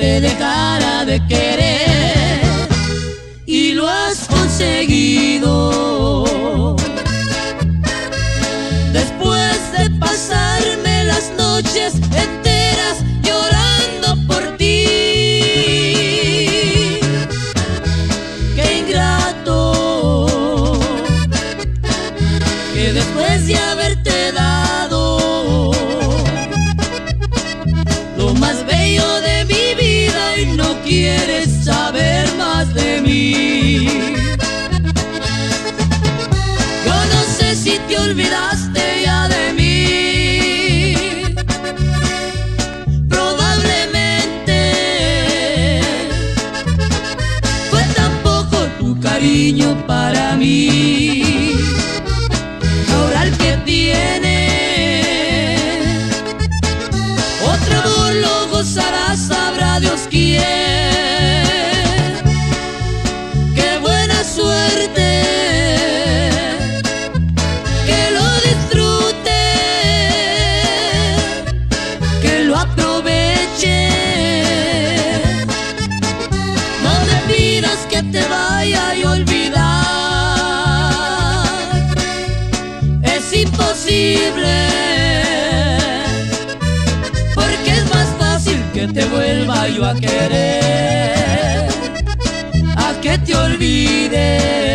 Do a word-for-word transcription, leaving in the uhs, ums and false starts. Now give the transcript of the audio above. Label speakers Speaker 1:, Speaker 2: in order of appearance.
Speaker 1: te dejara de querer, y lo has conseguido. Después de pasarme las noches enteras llorando por ti, qué ingrato que después de haberte dado lo más bello de mi vida y no quieres saber más de mí. Yo no sé si te olvidaste ya de mí, probablemente fue tan poco tu cariño para mí. Ahora el que tiene otro amor lo gozará, sabrá Dios quién. Qué buena suerte que lo disfrute, que lo aproveche. No me pidas que te vaya a olvidar, es imposible, porque es más fácil que te vuelva yo a querer, a que te olvides.